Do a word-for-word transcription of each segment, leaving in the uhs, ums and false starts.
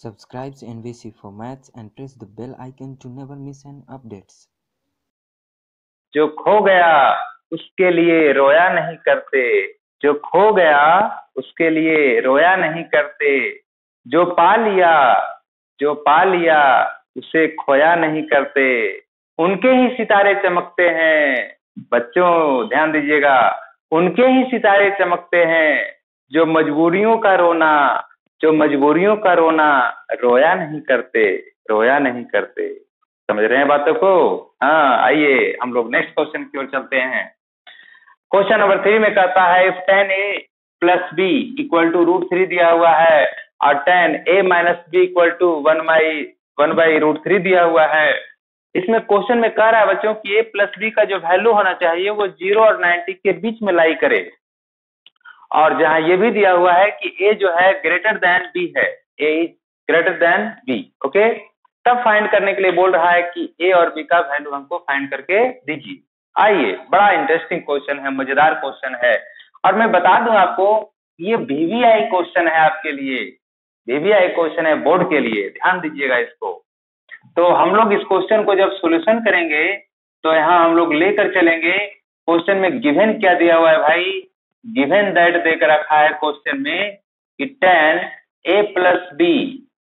Subscribe N V C for Maths and press the bell icon to never miss an updates. जो खो गया उसके लिए रोया नहीं करते, जो खो गया उसके लिए रोया नहीं करते, जो पा लिया जो पा लिया उसे खोया नहीं करते, उनके ही सितारे चमकते हैं। बच्चों ध्यान दीजिएगा, उनके ही सितारे चमकते हैं, जो मजबूरियों का रोना जो मजबूरियों का रोना रोया नहीं करते रोया नहीं करते। समझ रहे हैं बातों को? हाँ, आइए हम लोग नेक्स्ट क्वेश्चन की ओर चलते हैं। क्वेश्चन नंबर थ्री में कहता है if ten A plus B equal to root three दिया हुआ है और ten A minus B equal to one by one by root three दिया हुआ है। इसमें क्वेश्चन में कह रहा है बच्चों कि ए प्लस बी का जो वैल्यू होना चाहिए वो जीरो और नाइन्टी के बीच में लाई करे, और जहां ये भी दिया हुआ है कि ए जो है ग्रेटर देन बी है, A is greater than B. Okay, तब फाइंड करने के लिए बोल रहा है कि ए और बी का वैल्यू हमको फाइंड करके दीजिए। आइए, बड़ा इंटरेस्टिंग क्वेश्चन है, मजेदार क्वेश्चन है, और मैं बता दूं आपको ये वीवीआई क्वेश्चन है आपके लिए, वीवीआई क्वेश्चन है बोर्ड के लिए, ध्यान दीजिएगा इसको। तो हम लोग इस क्वेश्चन को जब सोल्यूशन करेंगे तो यहाँ हम लोग लेकर चलेंगे क्वेश्चन में गिवन क्या दिया हुआ है भाई, गिवन दैट देकर रखा है क्वेश्चन में कि ten A plus B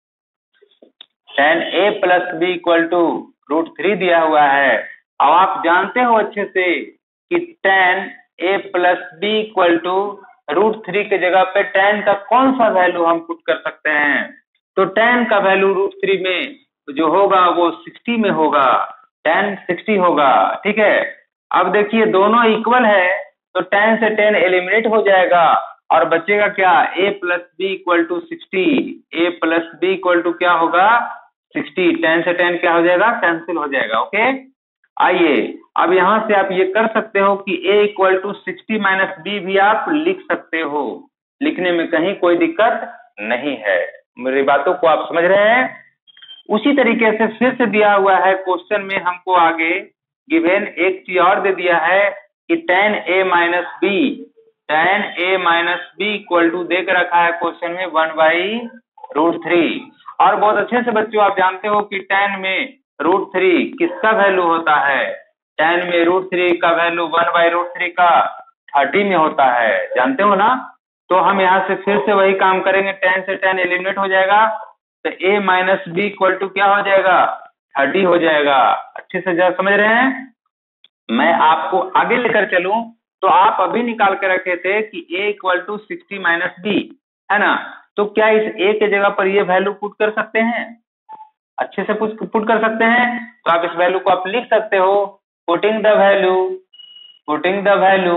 ten A plus B equal to root three दिया हुआ है। अब आप जानते हो अच्छे से कि ten A plus B equal to root three के जगह पे टेन का कौन सा वैल्यू हम पुट कर सकते हैं। तो टेन का वैल्यू रूट थ्री में जो होगा वो सिक्सटी में होगा, टेन सिक्सटी होगा, ठीक है। अब देखिए दोनों इक्वल है तो टेन से टेन एलिमिनेट हो जाएगा और बचेगा क्या, a plus B equal to sixty, A plus B equal to क्या होगा सिक्सटी, टेन से टेन क्या हो जाएगा, कैंसिल हो जाएगा। ओके, आइए अब यहां से आप ये कर सकते हो कि a equal to sixty minus B भी आप लिख सकते हो, लिखने में कहीं कोई दिक्कत नहीं है। मेरी बातों को आप समझ रहे हैं? उसी तरीके से फिर से दिया हुआ है क्वेश्चन में हमको आगे गिवन एक चीज और दे दिया है कि ten A minus B ten A minus B equal to देकर रखा है क्वेश्चन में वन बाई रूट थ्री। और बहुत अच्छे से बच्चों आप जानते हो कि टेन में रूट थ्री किसका वैल्यू होता है, टेन में रूट थ्री का value one by root three का थर्टी में होता है, जानते हो ना। तो हम यहाँ से फिर से वही काम करेंगे, टेन से टेन एलिमिनेट हो जाएगा तो a minus B equal to क्या हो जाएगा, थर्टी हो जाएगा। अच्छे से जरा समझ रहे हैं? मैं आपको आगे लेकर चलूं तो आप अभी निकाल के रखे थे कि a equal to sixty minus B है ना, तो क्या इस a के जगह पर ये वैल्यू पुट कर सकते हैं, अच्छे से पुट पुट कर सकते हैं। तो आप इस वैल्यू को आप लिख सकते हो, putting the value putting the value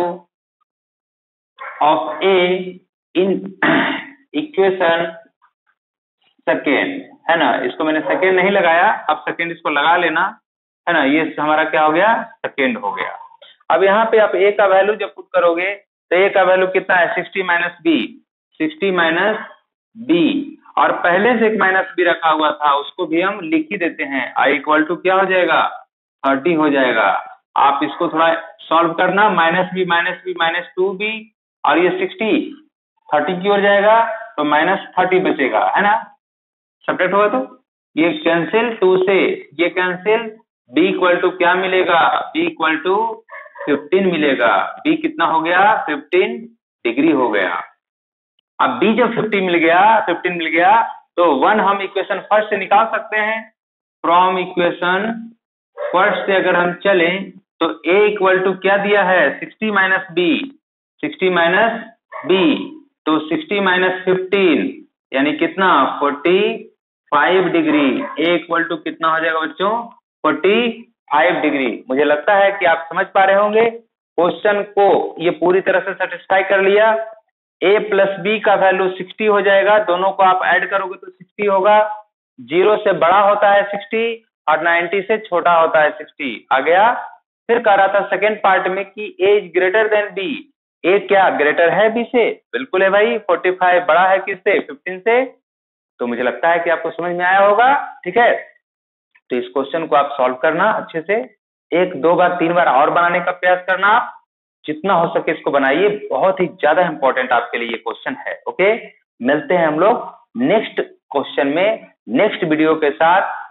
of a in equation second, है ना। इसको मैंने सेकेंड नहीं लगाया, अब सेकेंड इसको लगा लेना, है ना। ये हमारा क्या हो गया, सेकेंड हो गया। अब यहाँ पे आप a का वैल्यू जब पुट करोगे तो a का वैल्यू कितना है, sixty minus B sixty minus B, और पहले से एक माइनस बी रखा हुआ था उसको भी हम लिख ही देते हैं, i इक्वल टू क्या हो जाएगा, थर्टी हो जाएगा। आप इसको थोड़ा सॉल्व करना, minus B minus B minus two B, और ये सिक्सटी थर्टी की ओर जाएगा तो माइनस थर्टी बचेगा, है ना। सब्ट्रैक्ट होगा तो ये कैंसिल, टू से ये कैंसिल, b इक्वल टू क्या मिलेगा, b इक्वल टू फिफ्टीन मिलेगा। b कितना हो गया, फिफ्टीन डिग्री हो गया। अब b जब फिफ्टी मिल गया फिफ्टीन मिल गया तो वन हम इक्वेशन फर्स्ट से निकाल सकते हैं। फ्रॉम इक्वेशन फर्स्ट से अगर हम चलें तो a इक्वल टू क्या दिया है, sixty minus B sixty minus B, तो सिक्सटी माइनस फिफ्टीन यानी कितना, forty five degree. a equal to कितना हो जाएगा बच्चों, फोर्टी फाइव डिग्री। मुझे लगता है कि आप समझ पा रहे होंगे क्वेश्चन को, ये पूरी तरह से सेटिस्फाई कर लिया। a प्लस बी का वैल्यू सिक्सटी हो जाएगा, दोनों को आप ऐड करोगे तो सिक्सटी होगा। जीरो से बड़ा होता है सिक्सटी और नाइन्टी से छोटा होता है सिक्सटी, आ गया। फिर कह रहा था सेकेंड पार्ट में कि a is greater than b, a क्या ग्रेटर है b से, बिल्कुल है भाई। फोर्टी फाइव बड़ा है किससे, फिफ्टीन से। तो मुझे लगता है कि आपको समझ में आया होगा, ठीक है। तो इस क्वेश्चन को आप सॉल्व करना अच्छे से, एक दो बार तीन बार और बनाने का प्रयास करना, आप जितना हो सके इसको बनाइए, बहुत ही ज्यादा इंपॉर्टेंट आपके लिए ये क्वेश्चन है। ओके, मिलते हैं हम लोग नेक्स्ट क्वेश्चन में नेक्स्ट वीडियो के साथ